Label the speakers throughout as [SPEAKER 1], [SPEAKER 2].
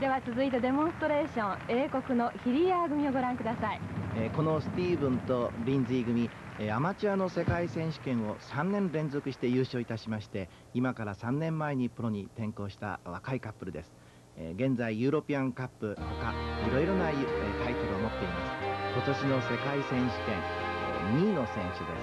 [SPEAKER 1] では続いてデモンストレーション、英国のヒリアー組をご覧ください。
[SPEAKER 2] このスティーブンとリンズィー組、アマチュアの世界選手権を3年連続して優勝いたしまして、今から3年前にプロに転向した若いカップルです。現在ユーロピアンカップほかいろいろなタイトルを持っています。今年の世界選手権2位の選手です。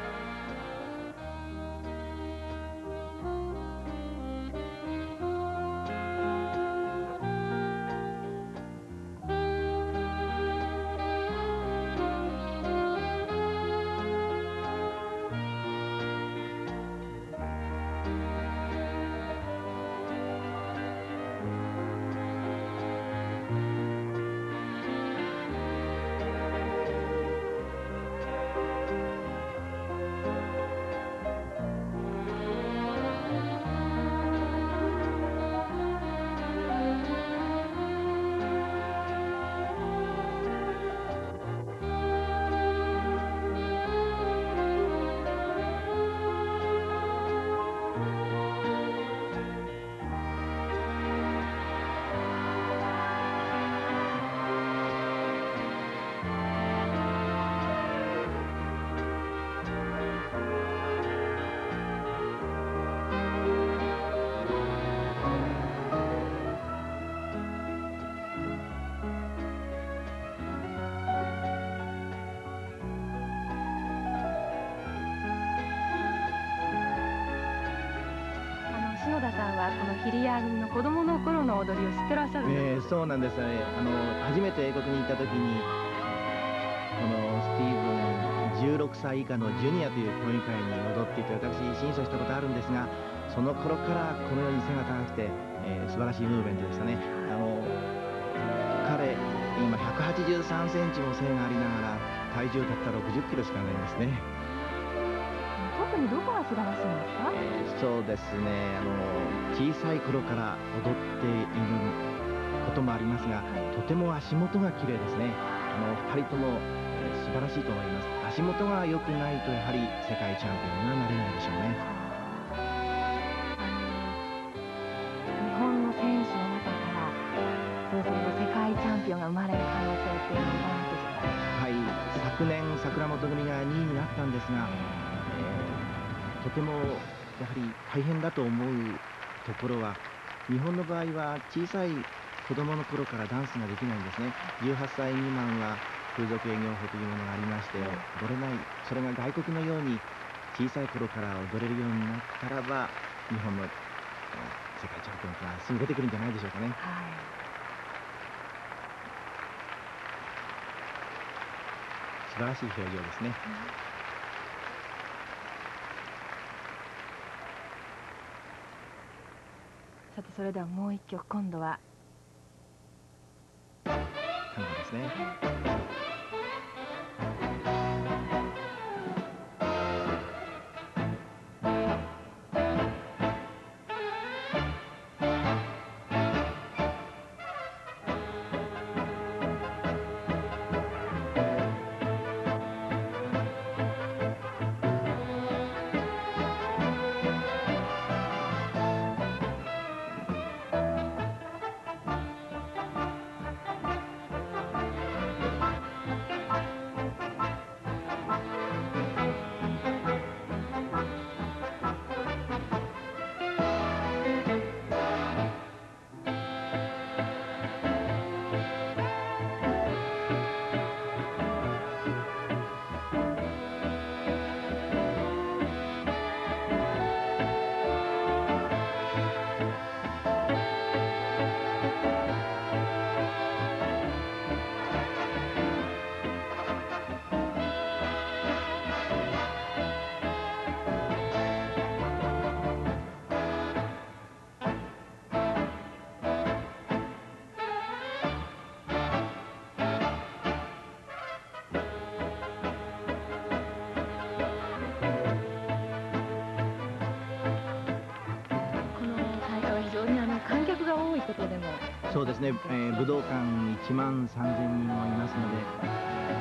[SPEAKER 1] 篠田さんはこのヒリアー組の子供の頃の踊りを知ってらっしゃるんですか？
[SPEAKER 2] そうなんですね。初めて英国に行った時にこのスティーブン16歳以下のジュニアという競技会に踊っていて、私審査したことあるんですが、その頃からこのように背が高くて、素晴らしいムーブメントでしたね。彼今183センチも背がありながら体重たった60キロしかないんですね。
[SPEAKER 1] 特にどこが素晴らしいんですか？
[SPEAKER 2] そうですね、小さい頃から踊っていることもありますが、とても足元が綺麗ですね。2人とも、素晴らしいと思います。足元が良くないとやはり世界チャンピオンにはなれないでしょうね。
[SPEAKER 1] 日本の選手の中からそうすると世界チャンピオンが生まれる可能性っていうのはどうなんでしょうか？
[SPEAKER 2] はい、昨年桜本組が2位になったんですが、とてもやはり大変だと思うところは、日本の場合は小さい子供の頃からダンスができないんですね。18歳未満は風俗営業法というものがありまして踊れない。それが外国のように小さい頃から踊れるようになったらば、日本の世界チャンピオンがすぐ出てくるんじゃないでしょうかね。素晴らしい表情ですね。
[SPEAKER 1] さてそれではもう一曲、今度は
[SPEAKER 2] タンゴですね。
[SPEAKER 1] ことでも
[SPEAKER 2] そうですね、武道館1万3000人もいますので、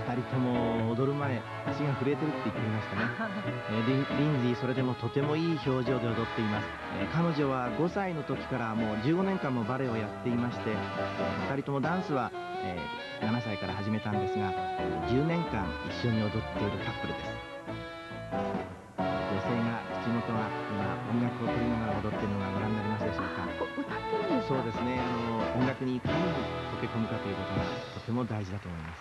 [SPEAKER 2] 2人とも踊る前足が震えてるって言っていましたね。リンジーそれでもとてもいい表情で踊っています。彼女は5歳の時からもう15年間もバレエをやっていまして、2人ともダンスは、7歳から始めたんですが、10年間一緒に踊っているカップルです。女性が口元が今音楽を取りながら踊っているのがご覧になりますでしょうか。
[SPEAKER 1] 歌ってるんですか？
[SPEAKER 2] そうですね、音楽にいかに溶け込むかということがとても大事だと思います。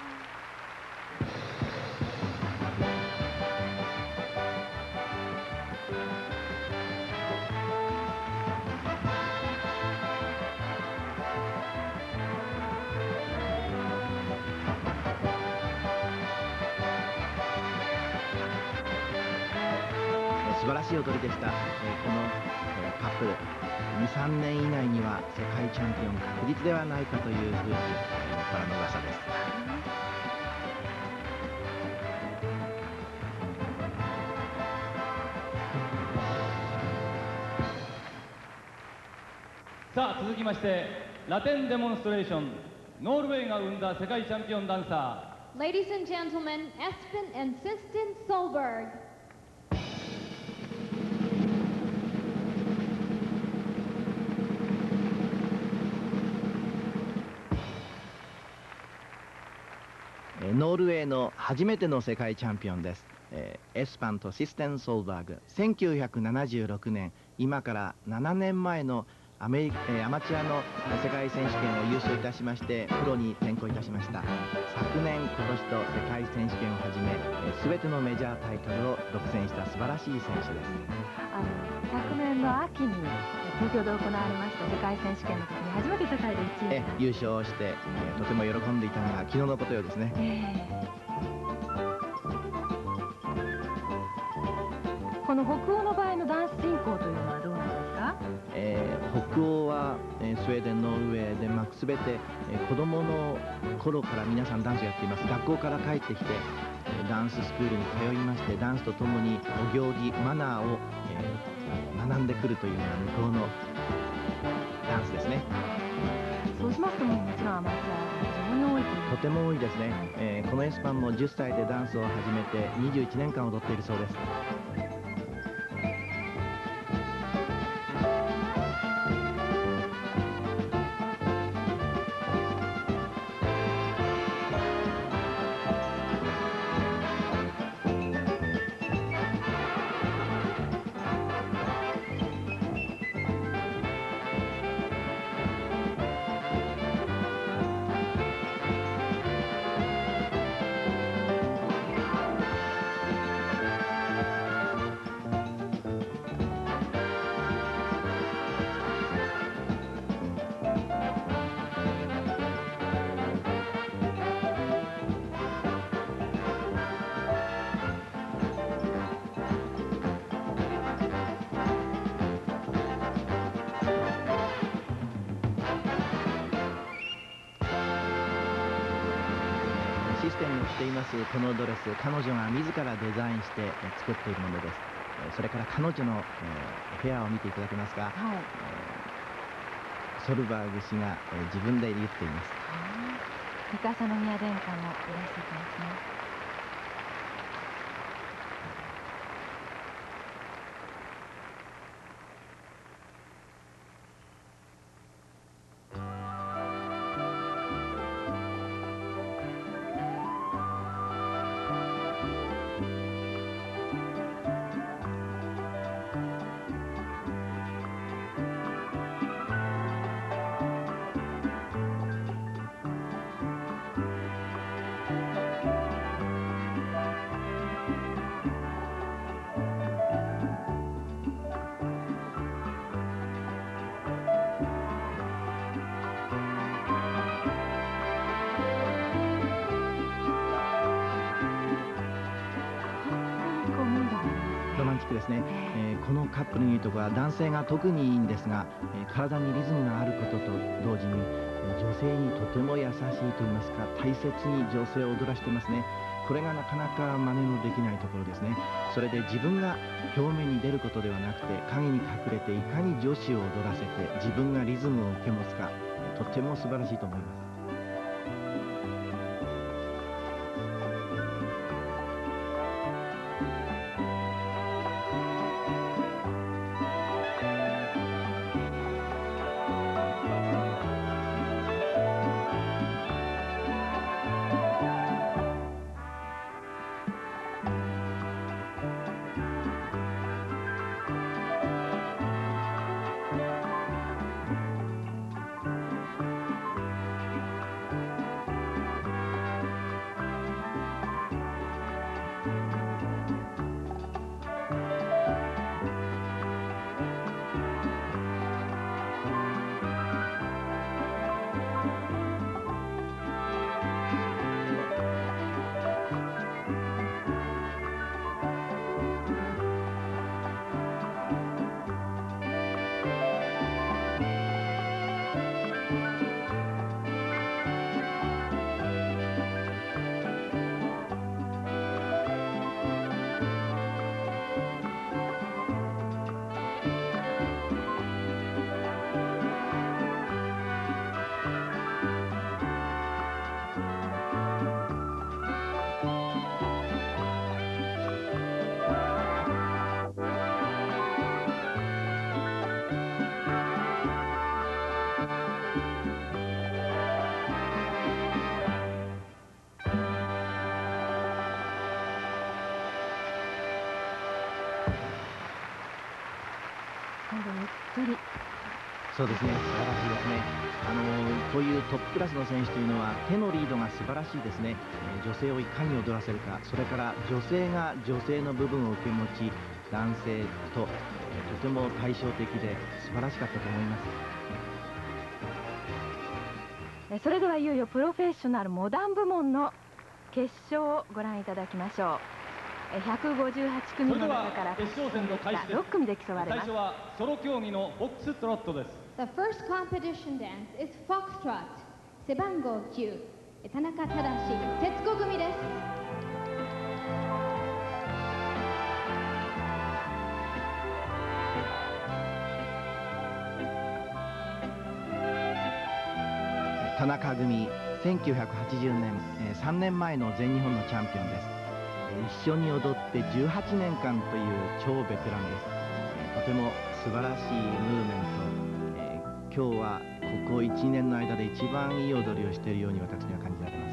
[SPEAKER 2] 素晴らしい踊りでした。この、カップル2、3年以内には世界チャンピオン確実ではないかというふうに、からの噂です。
[SPEAKER 3] さあ続きましてラテンデモンストレーション、ノルウェーが生んだ世界チャンピオンダンサ
[SPEAKER 4] ー Ladies and gentlemen, Espen and Sistine Solberg。
[SPEAKER 2] ノルウェーの初めての世界チャンピオンです。エスパンとシステン・ソルバーグ、1976年、今から7年前のアマチュアの世界選手権を優勝いたしましてプロに転向いたしました。昨年、今年と世界選手権をはじめ全てのメジャータイトルを独占した素晴らしい選手です。
[SPEAKER 1] 昨年の秋に東京で行われました世界選手権の時に初めて世界で1位
[SPEAKER 2] 優勝して、とても喜んでいたのが昨日のことようですね。
[SPEAKER 1] この北欧の場合のダンス進行というのはどうなんですか？
[SPEAKER 2] 北欧は、スウェーデン、ノルウェー、デンマークすべて、子供の頃から皆さんダンスをやっています。学校から帰ってきて、ダンススクールに通いまして、ダンスとともにお行儀、マナーを、学んでくるというのが向こうのダンスですね。
[SPEAKER 1] そうしますともちろんアマチュアが非常に多い
[SPEAKER 2] とても多いですね。このエスパンも10歳でダンスを始めて21年間踊っているそうです。システムに着ていますこのドレス、彼女が自らデザインして作っているものです。それから彼女のフェアを見ていただけますか。ソルバーグ氏が自分で言っています。
[SPEAKER 1] 三笠宮殿下もいらっしゃってますね。
[SPEAKER 2] ロマンチックですね。このカップルのいいところは男性が特にいいんですが、体にリズムがあることと同時に女性にとても優しいと言いますか、大切に女性を踊らしてますね。これがなかなか真似のできないところですね。それで自分が表面に出ることではなくて影に隠れていかに女子を踊らせて自分がリズムを受け持つか、とても素晴らしいと思います。 そうですね、素晴らしいですね。こういうトップクラスの選手というのは手のリードが素晴らしいですね。女性をいかに踊らせるか、それから女性が女性の部分を受け持ち、男性と、とても対照的で素晴らしかったと思います。
[SPEAKER 1] それではいよいよプロフェッショナルモダン部門の決勝をご覧いただきましょう。158組の中から
[SPEAKER 3] 決勝戦の開始です。
[SPEAKER 1] 6組で競われます。
[SPEAKER 3] 最初はソロ競技のフォックストロットです。
[SPEAKER 4] The first competition dance is Foxtrot 背番号9田中正節子組です。
[SPEAKER 2] 田中組、1980年、3年前の全日本のチャンピオンです。一緒に踊って18年間という超ベテランです。とても素晴らしいムーブメント、今日はここ1年の間で一番いい踊りをしているように私には感じられます。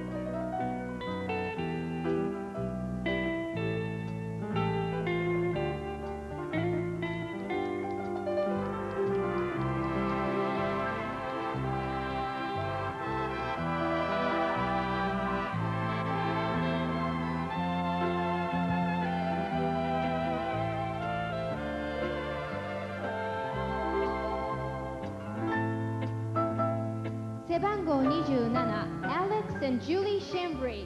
[SPEAKER 4] 背番号27 Alex and Julie Chambry。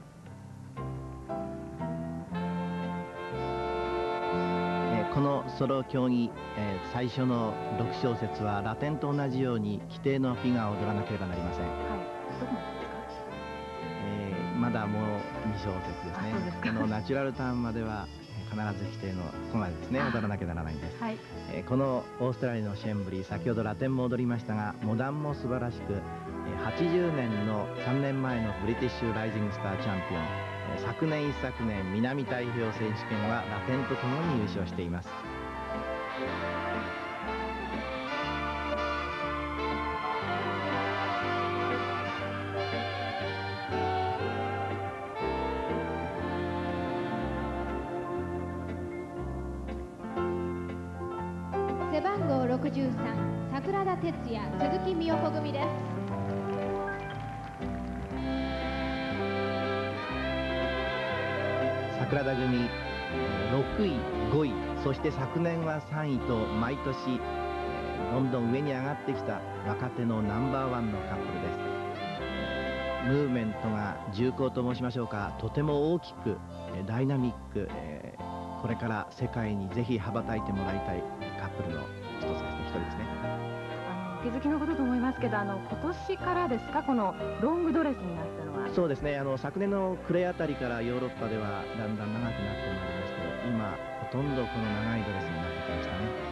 [SPEAKER 2] このソロ競技、最初の6小節はラテンと同じように規定のフィガーを踊らなければなりません。
[SPEAKER 1] はい、どこまでですか？
[SPEAKER 2] まだもう2小節ですね。
[SPEAKER 1] あ、そうですか。
[SPEAKER 2] このナチュラルターンまでは必ず規定のこまでですね、踊らなきゃならないんです。
[SPEAKER 1] はい。
[SPEAKER 2] このオーストラリアのシェンブリー、先ほどラテンも踊りましたが、モダンも素晴らしく、80年の3年前のブリティッシュライジングスターチャンピオン、昨年一昨年南太平洋選手権はラテンとともに優勝しています。
[SPEAKER 4] 背番号63桜田哲也鈴木美代子組です。
[SPEAKER 2] 桜田組、6位、5位、そして昨年は3位と毎年、どんどん上に上がってきた若手のナンバーワンのカップルです。ムーブメントが重厚と申しましょうか、とても大きく、ダイナミック、これから世界にぜひ羽ばたいてもらいたいカップルの一人ですね。
[SPEAKER 1] お気づきのことと思いますけど、今年からですか、このロングドレスになったのは。
[SPEAKER 2] そうですね、昨年の暮れあたりからヨーロッパではだんだん長くなってまいりまして、今ほとんどこの長いドレスになってきましたね。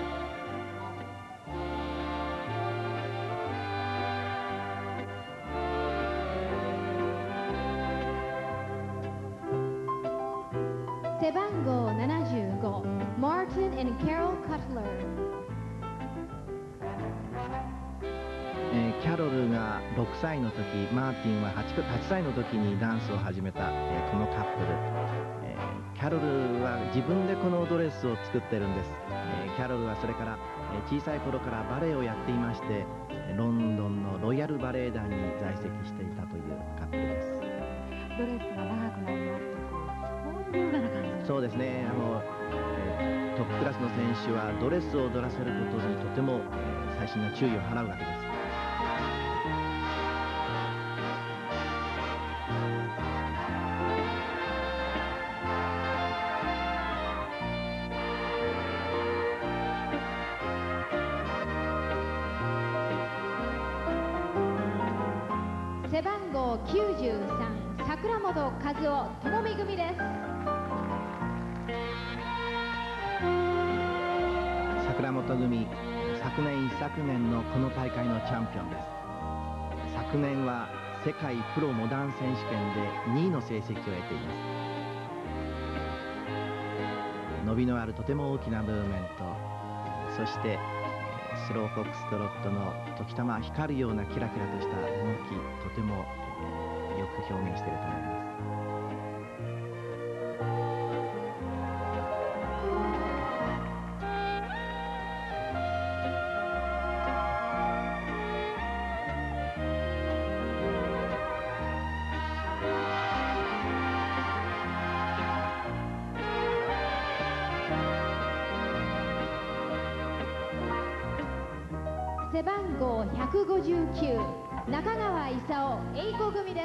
[SPEAKER 4] 背番号75 Martin and Carol Cutler。
[SPEAKER 2] キャロルが6歳の時、マーティンは 8歳の時にダンスを始めた、このカップル、キャロルは自分でこのドレスを作ってるんです。キャロルはそれから、小さい頃からバレエをやっていまして、ロンドンのロイヤルバレエ団に在籍していたというカップルです。
[SPEAKER 1] ドレスが長くなりますと、こういう優雅な感じ。
[SPEAKER 2] そうですね、トップクラスの選手はドレスを踊らせることにとても、細心の注意を払うわけです。
[SPEAKER 4] 背番号93桜本和夫智美組です。
[SPEAKER 2] 桜本組、昨年一昨年のこの大会のチャンピオンです。昨年は世界プロモダン選手権で2位の成績を得ています。伸びのあるとても大きなムーブメント、そしてスローフォックストロットの時たま光るようなキラキラとした動き、とてもよく表現していると思います。
[SPEAKER 4] 背番号159中川勲栄子組です。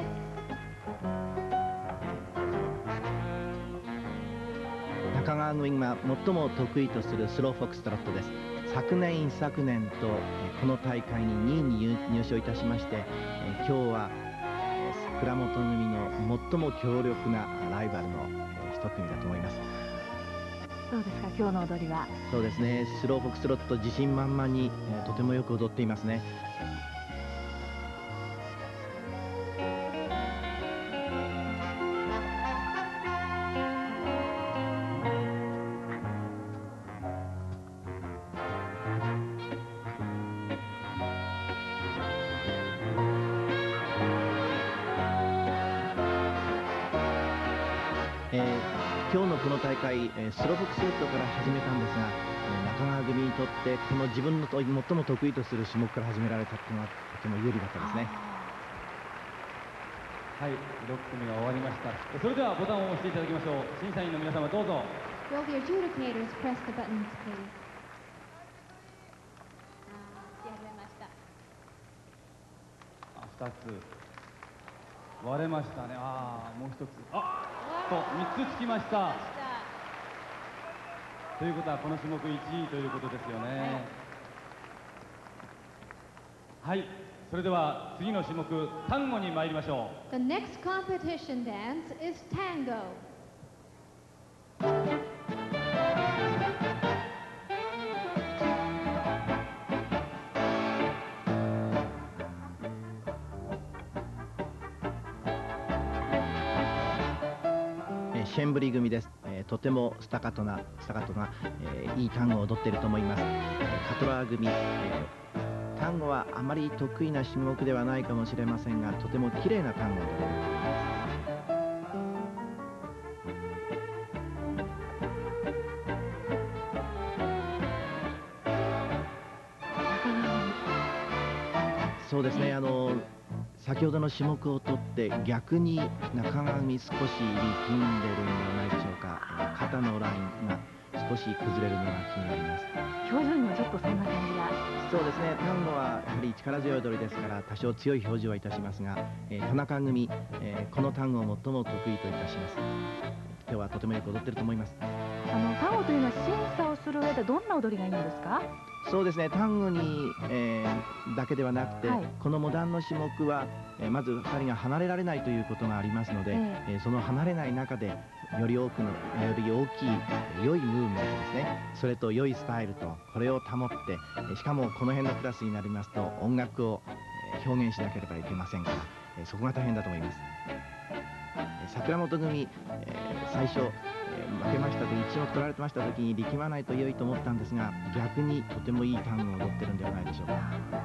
[SPEAKER 2] 中川組が最も得意とするスローフォックストロットです。昨年一昨年とこの大会に2位に入賞いたしまして、今日は桜本組の最も強力なライバルの一組だと思います。
[SPEAKER 1] どうですか、今日の踊りは。
[SPEAKER 2] そうですね、スローフォックストロット自信満々にとてもよく踊っていますね。今日のこの大会、スローフォックストロットから始めたんですが、中川組にとってこの自分の最も得意とする種目から始められたというのはとても有利だったですね。
[SPEAKER 3] はい、6組が終わりました。それではボタンを押していただきましょう。審査員の皆様どうぞ。
[SPEAKER 4] Will the adjudicators press the buttons, please? やりました。
[SPEAKER 3] 2つ割れましたね。もう1つ3つつきました。ということはこの種目1位ということですよね。はい、それでは次の種目タンゴに参りましょう。
[SPEAKER 4] The next competition dance is tango.
[SPEAKER 2] シェンブリ組です。とてもスタカトな、いいタンゴを踊っていると思います。カトラー組、タンゴはあまり得意な種目ではないかもしれませんが、とても綺麗なタンゴを踊っていると思います。そうですね、先ほどの種目をとって逆に中川組少し力んでるんではないでしょうか。肩のラインが少し崩れるのが気になります。
[SPEAKER 1] 表情にもちょっとそんな感じが。
[SPEAKER 2] そうですね、タンゴはやはり力強い踊りですから多少強い表情はいたしますが、田中組、このタンゴを最も得意といたします。今日はとてもよく踊ってると思います。
[SPEAKER 1] タンゴというのは審査をする上でどんな踊りがいいんですか？
[SPEAKER 2] そうですね、タンゴに、だけではなくて、
[SPEAKER 1] はい、こ
[SPEAKER 2] のモダンの種目は、まず2人が離れられないということがありますので、その離れない中でより大きい良いムーブメントですね、それと良いスタイルとこれを保って、しかもこの辺のクラスになりますと音楽を表現しなければいけませんから、そこが大変だと思います。桜本組、最初負けましたと1種目取られてました時に力まないと良いと思ったんですが、逆にとてもいいタンゴを踊ってるんではないでしょうか。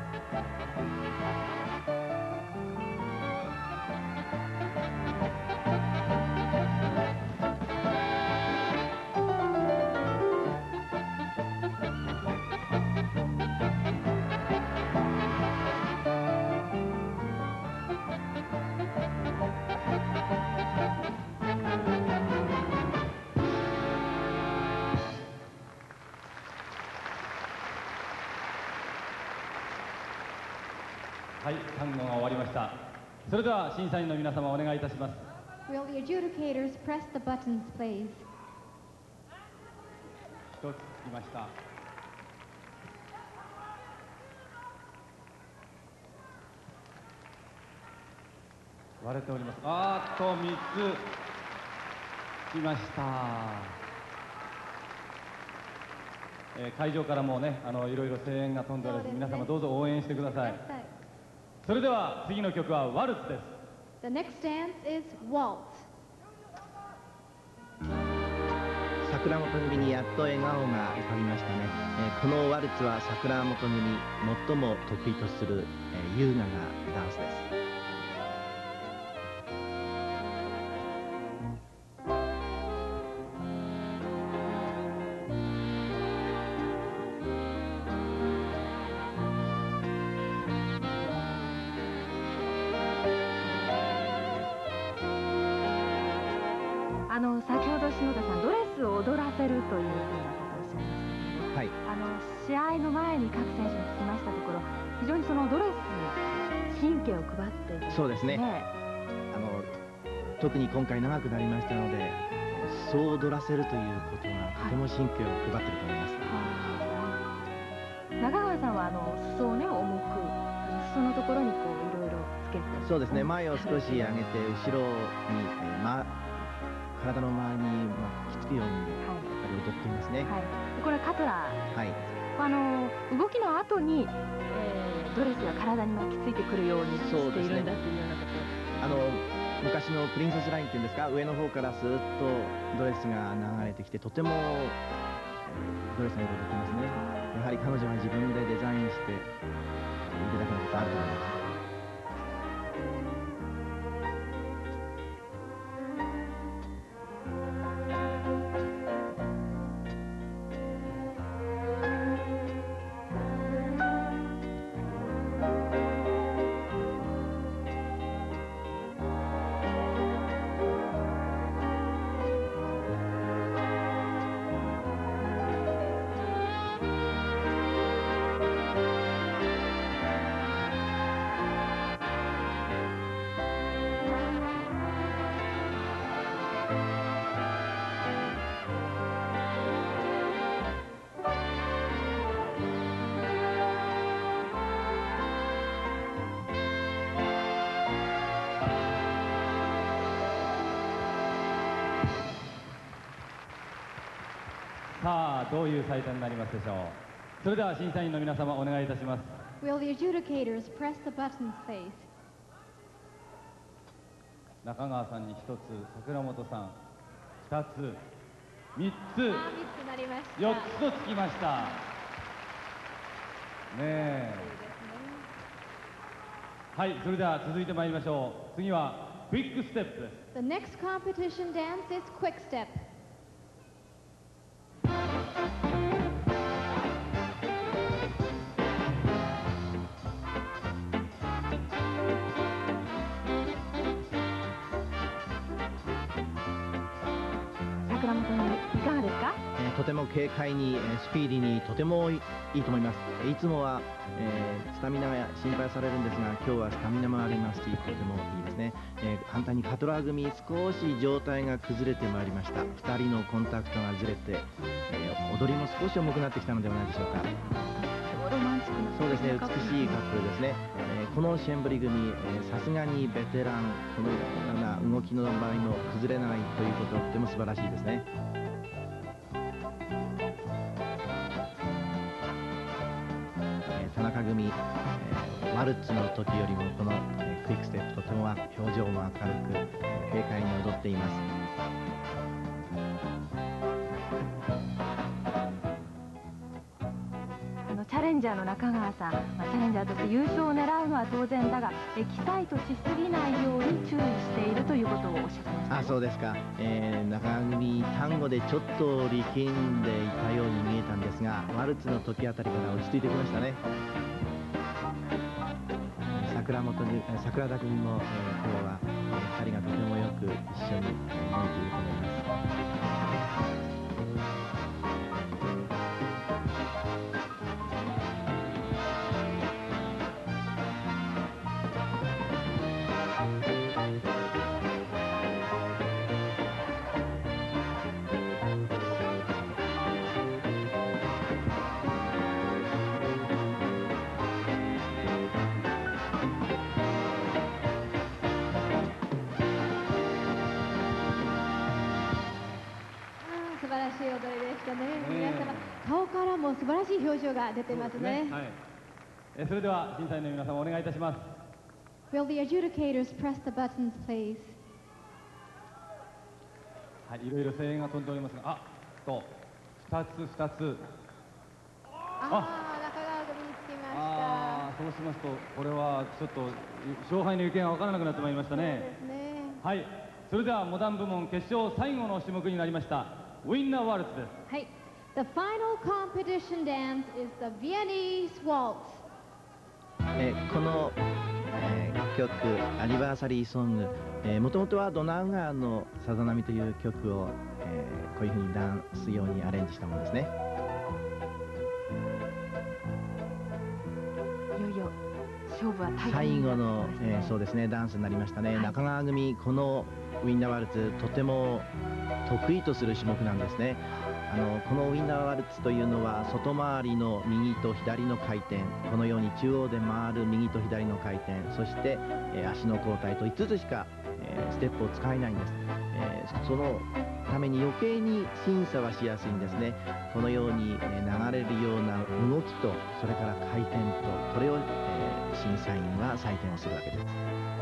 [SPEAKER 3] はい、タンゴが終わりました。それでは審査員の皆様お願いいたします。
[SPEAKER 4] Will the adjudicators press the buttons, please?
[SPEAKER 3] 1つつきました。割れております。3つつきました。会場からもね、いろいろ声援が飛んでおります。皆様どうぞ応援してください。それでは次の曲はワルツです。
[SPEAKER 4] The next dance is waltz.
[SPEAKER 2] 桜本組にやっと笑顔が浮かびましたね。このワルツは桜本組最も得意とする、優雅なダンスです。
[SPEAKER 1] 先ほど篠田さん、ドレスを踊らせるというふうなことをおっしゃいましたけど、
[SPEAKER 2] はい、
[SPEAKER 1] 試合の前に各選手に聞きましたところ、非常にそのドレスに神経を配っていて、
[SPEAKER 2] そうですね、特に今回長くなりましたので、そう踊らせるということがとても神経を配っていると思います。
[SPEAKER 1] 中川さんは裾をね、重く裾のところにこういろいろつけて、
[SPEAKER 2] そうですね、前を少し上げて後ろに、体の周りに巻きつくように、やっぱり踊っていますね。
[SPEAKER 1] これはカトラー、
[SPEAKER 2] はい、
[SPEAKER 1] 動きの後に、ドレスが体に巻きついてくるようにしているんだというようなこと。
[SPEAKER 2] 昔のプリンセスラインっていうんですか、上の方からスーッとドレスが流れてきて、とてもドレスがよくできますね。やはり彼女は自分でデザインしているだけのことあると思います。
[SPEAKER 3] さあ、どういう採点になりますでしょう。それでは審査員の皆様、お願いいたします。
[SPEAKER 4] Will the adjudicators press the buttons, please?
[SPEAKER 3] 中川さんに1つ、桜本さん2つ、3つ、
[SPEAKER 4] 3つなりました。
[SPEAKER 3] 4つとつきました。ねえ。はい、それでは続いてまいりましょう。次はクイックステップです。
[SPEAKER 4] The next competition dance is quick step.
[SPEAKER 1] 桜本にいかがですか？
[SPEAKER 2] とても軽快に、スピーディーにとてもいいと思います。いつもは、スタミナが心配されるんですが、今日はスタミナもありますし、とてもいいですね。反対にカトラー組、少し状態が崩れてまいりました。2人のコンタクトがずれて、踊りも少し重くなってきたのではないでしょうか。
[SPEAKER 1] ロマンチックな、
[SPEAKER 2] そうですね、美しいカップルですね。このシェンブリ組、さすがにベテラン、このような動きの場合も崩れないということはとても素晴らしいですね。田中組、ワルツの時よりもこの、クイックステップとても表情も明るく軽快に踊っています。
[SPEAKER 1] チャレンジャーの中川さん、チャレンジャーとして優勝を狙うのは当然だが、エキサイトしすぎないように注意しているということをおっしゃってました。
[SPEAKER 2] あ、そうですか。中川組、タンゴでちょっと力んでいたように見えたんですが、ワルツの時あたりから落ち着いてきましたね。桜田組も、今日は、2人がとてもよく一緒に動いていると思います。
[SPEAKER 4] 素晴らしい踊りでしたね。皆様、顔からも素晴らしい表情が出てますね。
[SPEAKER 3] はい、それでは審査員の皆様、お願いいたします。
[SPEAKER 4] Will the adjudicators press the buttons, please?
[SPEAKER 3] はい、いろいろ声援が飛んでおりますが、2つ。
[SPEAKER 4] 中川組につきました。
[SPEAKER 3] そうしますと、これはちょっと勝敗の行方が分からなくなってまいりましたね。
[SPEAKER 4] そうですね。
[SPEAKER 3] はい、それではモダン部門決勝最後の種目になりましたウィンナーワルツです。
[SPEAKER 4] はい。The final competition dance is the Viennese waltz.
[SPEAKER 2] この、曲アニバーサリーソング、もともとはドナウ川のさざ波という曲を、こういうふうにダンス用にアレンジしたものですね。
[SPEAKER 1] 勝負は大変
[SPEAKER 2] 最後の、
[SPEAKER 1] そ
[SPEAKER 2] そうですね、ダンスになりましたね、
[SPEAKER 1] はい
[SPEAKER 2] 中川組、このウィンダーワルツ、とても得意とする種目なんですね。このウィンダーワルツというのは、外回りの右と左の回転、このように中央で回る右と左の回転、そして、足の交代と5つしか、ステップを使えないんです。そのために余計に審査はしやすいんですね。このように、流れるような動きと、それから回転と、これを、審査員は採点をするわけです。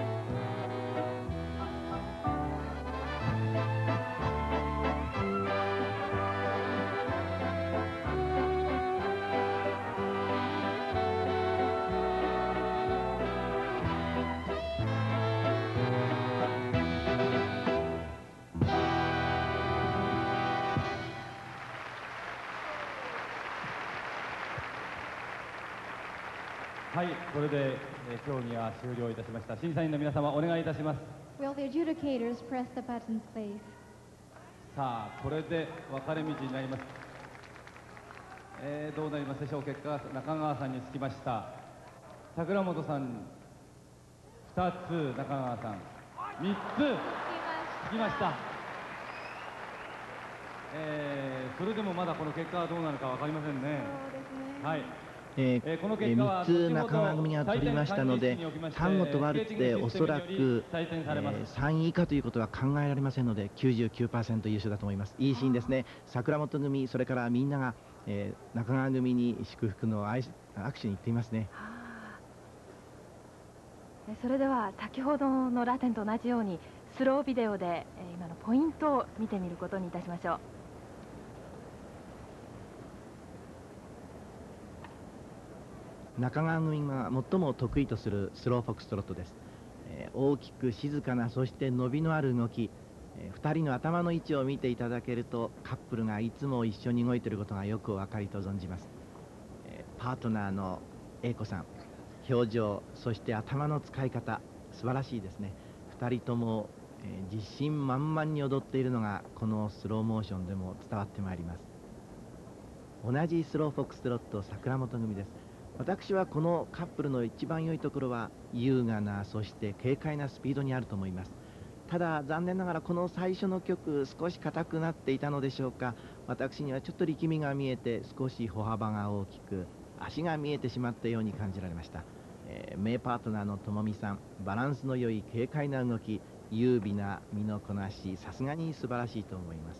[SPEAKER 3] はい、これで、競技は終了いたしました。審査員の皆様、お願いいたします。
[SPEAKER 4] Will the adjudicators press the buttons, please?
[SPEAKER 3] さあ、これで分かれ道になります。どうなりますでしょう。結果、中川さんにつきました。桜本さん2つ、中川さん3つつきました。それでもまだこの結果はどうなるか分かりませんね。はい。この結果は
[SPEAKER 2] 3つ中川組が取りましたので、タンゴとワルツでおそらく、3位以下ということは考えられませんので、99% 優勝だと思います。いいシーンですね。桜本組、それからみんなが、中川組に祝福の握手に行っていますね。
[SPEAKER 1] それでは先ほどのラテンと同じようにスロービデオで、今のポイントを見てみることにいたしましょう。
[SPEAKER 2] 中川組が最も得意とするスローフォックストロットです。大きく静かな、そして伸びのある動き、2人の頭の位置を見ていただけると、カップルがいつも一緒に動いていることがよくお分かりと存じます。パートナーの英子さん、表情、そして頭の使い方、素晴らしいですね。2人とも、自信満々に踊っているのがこのスローモーションでも伝わってまいります。同じスローフォックストロット桜本組です。私はこのカップルの一番良いところは優雅な、そして軽快なスピードにあると思います。ただ残念ながらこの最初の曲、少し硬くなっていたのでしょうか。私にはちょっと力みが見えて、少し歩幅が大きく、足が見えてしまったように感じられました。名パートナーの智美さん、バランスの良い軽快な動き、優美な身のこなし、さすがに素晴らしいと思います。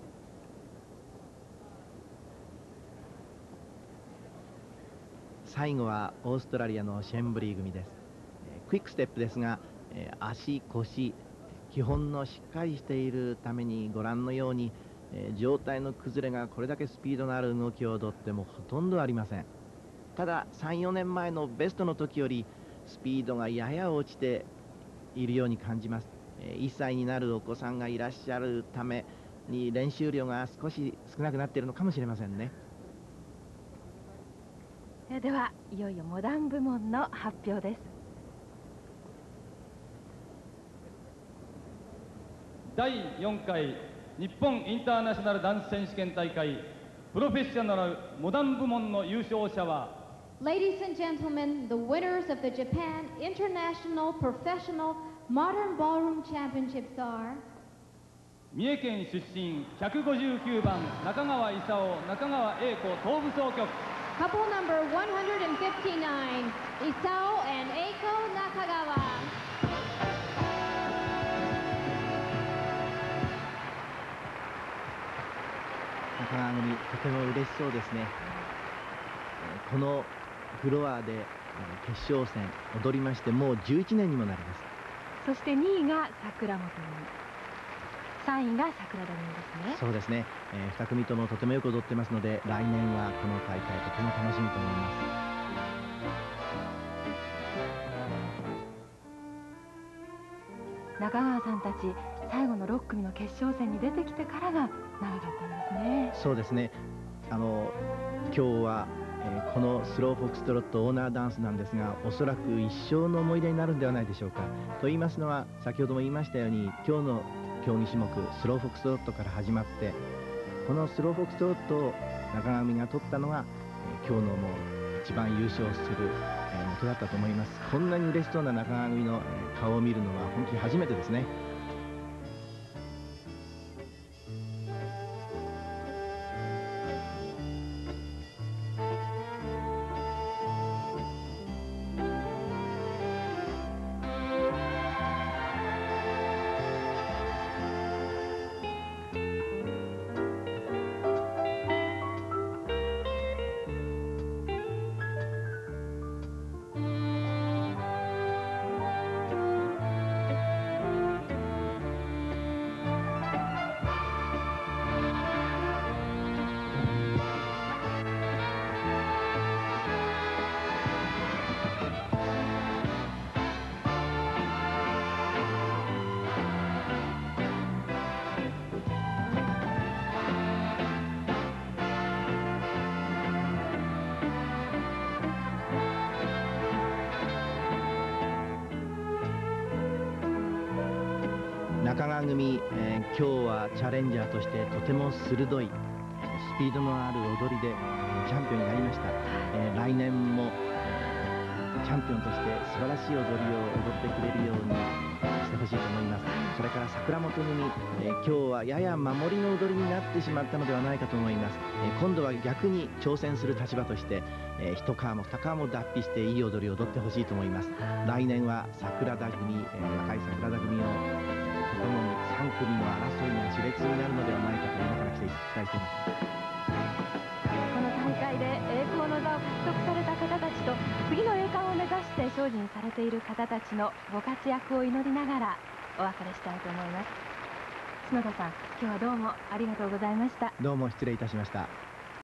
[SPEAKER 2] 最後はオーストラリアのシェンブリー組です。クイックステップですが、足、腰、基本のしっかりしているためにご覧のように、状態の崩れがこれだけスピードのある動きを踊ってもほとんどありません。ただ3、4年前のベストの時よりスピードがやや落ちているように感じます。1歳になるお子さんがいらっしゃるために練習量が少し少なくなっているのかもしれませんね。
[SPEAKER 1] ではいよいよモダン部門の発表です。
[SPEAKER 3] 第4回日本インターナショナルダンス選手権大会プロフェッショナルモダン部門の優勝者は、
[SPEAKER 4] Ladies and gentlemen, the winners of the Japan International Professional Modern Ballroom Championships are
[SPEAKER 3] 三重県出身159番中川功、中川英子東部総局。
[SPEAKER 4] couple number 159, Isao and Eiko Nakagawa.
[SPEAKER 2] 中川組、とても嬉しそうですね。このフロアで決勝戦踊りましてもう11年にもなります。
[SPEAKER 1] そして2位が桜本組、3位が桜田組ですね。
[SPEAKER 2] そうですね、2組ともとてもよく踊ってますので、来年はこの大会とても楽しみと思います。
[SPEAKER 1] 中川さんたち、最後の6組の決勝戦に出てきてからが長かったんですね。
[SPEAKER 2] そうですね、今日は、このスローフォックストロットオーナーダンスなんですが、おそらく一生の思い出になるんではないでしょうか。と言いますのは、先ほども言いましたように、今日の競技種目スローフォックストロットから始まって、このスローフォックストロットを中川組が取ったのが、今日のもう一番優勝する、 元だったと思います。こんなに嬉しそうな中川組の顔を見るのは本当に初めてですね。中川組、今日はチャレンジャーとしてとても鋭い、スピードのある踊りで、チャンピオンになりました。来年も、チャンピオンとして素晴らしい踊りを踊ってくれるようにしてほしいと思います。それから桜本組、今日はやや守りの踊りになってしまったのではないかと思います。今度は逆に挑戦する立場として、一皮も二皮も脱皮していい踊りを踊ってほしいと思います。来年は桜田組、若い桜田組をともに3組の争いが熾烈になるのではないかと今から期待しています。
[SPEAKER 1] この大会で栄光の座を獲得された方たちと次の栄冠を目指して精進されている方たちのご活躍を祈りながらお別れしたいと思います。篠田さん、今日はどうもありがとうございました。
[SPEAKER 2] どうも失礼いたしました。